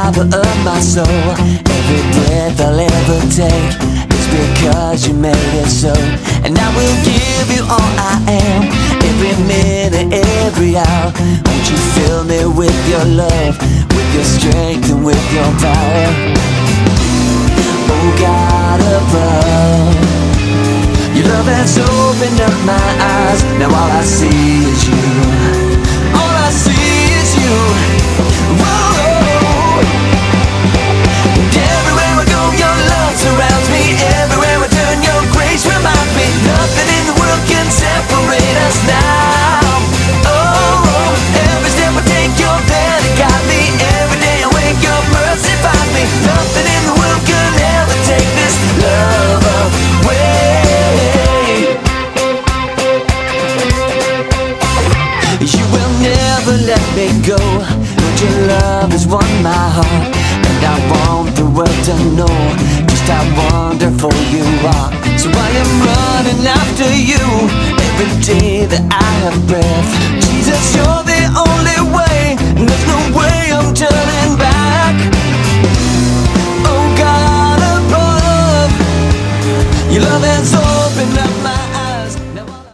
fiber of my soul. Every breath I'll ever take is because you made it so. And I will give you all I am, every minute, every hour. Won't you fill me with your love, with your strength and with your power? Oh God above, your love has opened up my eyes. Now all I see is you. All I see is you. Whoa. And everywhere I go, your love surrounds me. Everywhere I turn, your grace reminds me. Nothing in the world can separate us now. Oh, every step I take, you're there to guide me. Every day I wake, your mercy finds me. Nothing in the world could ever take this love away. You will never let me go. Lord, your love has won my heart, and I want the world to know just how wonderful you are. So I am running after you every day that I have breath. Jesus, you're the only way, and there's no